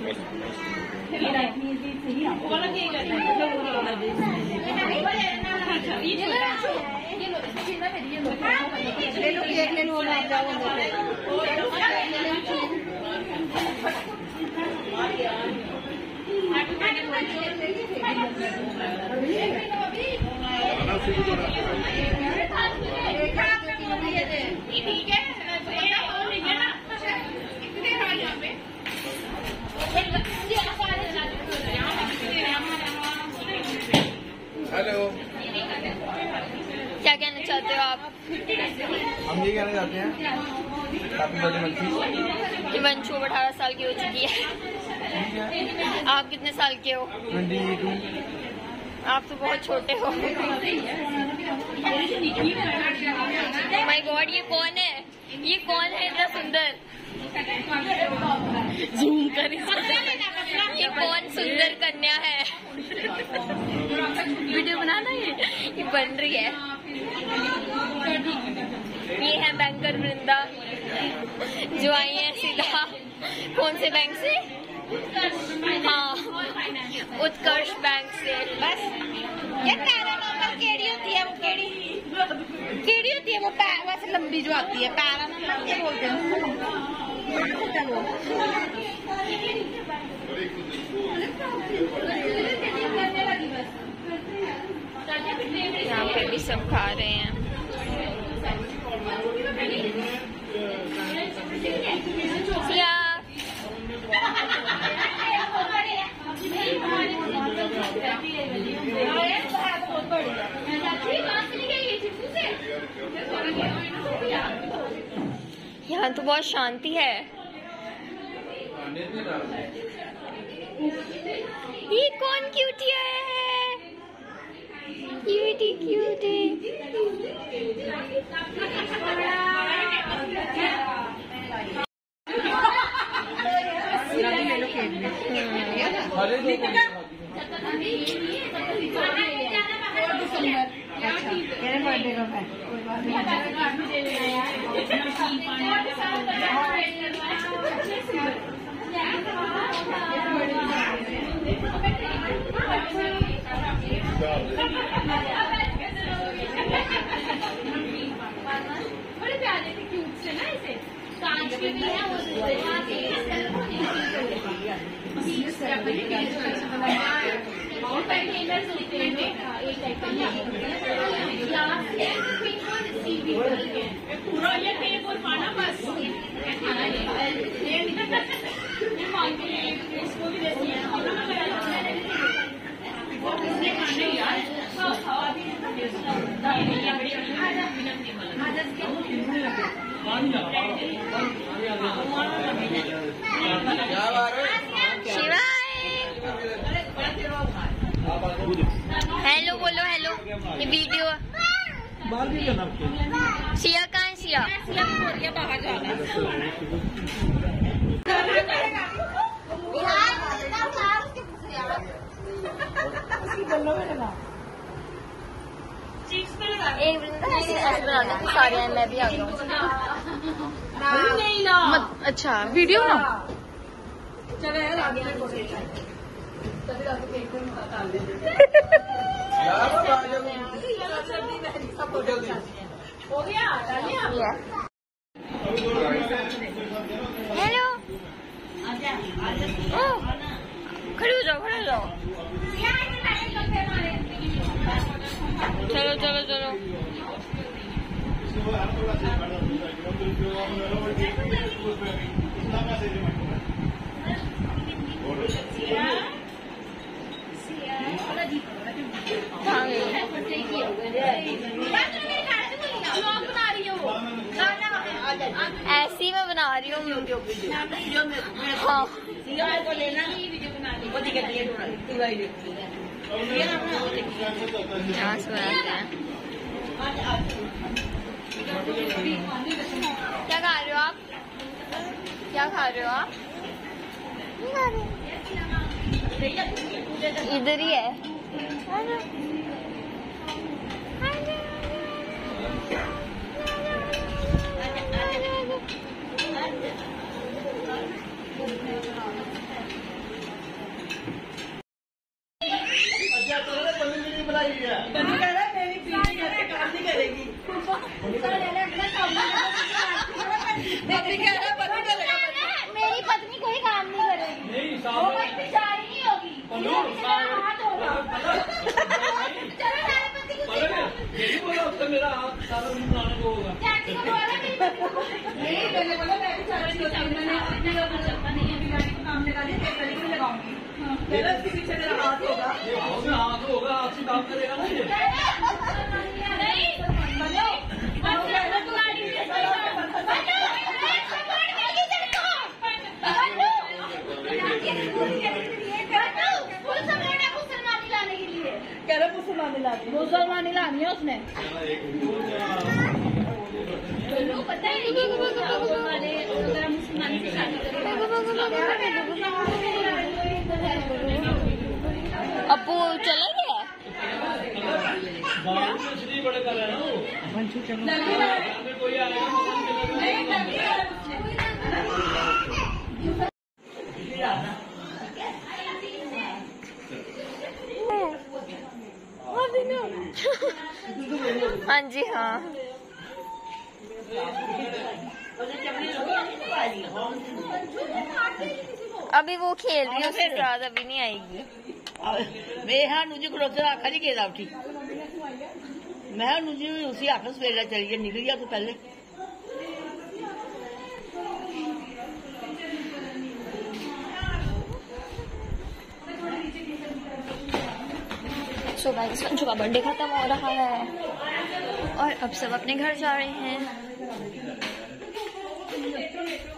Hello, क्या कहना चाहते हो आप? हम ये कहना चाहते हैं हैप्पी बर्थडे वंशु। कि वंशु 18 साल की हो चुकी है। आप कितने साल के हो? 22। आप तो बहुत छोटे हो। माय गॉड, ये कौन है? ये कौन है इतना सुंदर? जूम कर ये कौन सुंदर कन्या है? वीडियो बनाना ये बन रही है। ये है बैंकर वृंदा जो आई है सीधा कौन से बैंक से? हाँ, उत्कर्ष बैंक से। बस ये पैरा नंबर केड़ी होती है? वो केड़ी होती है? वो वैसे लंबी जो आती है, पैरा नंबर क्या बोलते हैं? यहाँ पे भी सब खा रहे हैं। यहाँ तो बहुत शांति है। ये कौन क्यूटी आया है? Cutie cutie. मेरे बर्थडे का है। बड़े प्यारे थे, क्यूट से ना, इसे कांच के भी है वो। कंटेनर्स होते हैं एक टाइप का पूरा ये टेप और खाना बस इसको भी देती है हेलो बोलो, हेलो। ये वीडियो सिया कहाँ है? सिया बाहर जाना। एक बनाना तो सारे हैं, मैं भी आ गया हूँ। अच्छा वीडियो ना चलो यार आगे हो गया। हेलो, खड़े हो जाओ, खड़े हो जाओ। चलो चलो चलो। ऐसी मैं बना रही हूँ वीडियो। हाँ क्या खा रहे हो आप? क्या खा रहे हो आप? इधर ही है। पिटाई नहीं होगी, हाथ होगा। चलो सारे पति को यही बोला उसका मेरा हाथ सारा दिन बनाने को होगा। चाची को बोला नहीं, मैंने बोला मैं भी चाची को मैंने अपनी चप्पा नहीं है, बीमारी को काम लगा दिया, तेरे तरीके लगाऊंगी। मेरा इसके पीछे मेरा हाथ होगा, हाथ होगा, आपसे काम करेगा ना ये। नहीं मुसलमानी लानी है उसने। पता है मुसलमानी से शादी अप्पू चले गए। बड़े कर रहे हैं कोई आएगा हाँ जी हाँ। अभी वो खेल रही है, उसके साथ अभी नहीं आएगी। मैं मुझे खड़ोते आखा नहीं गेदा उठी, मैं मुझे उसी आखा सवेला चली गई, निकल गया तो पहले। सो गाइस, संजू का बर्थडे खत्म हो रहा है और अब सब अपने घर जा रहे हैं।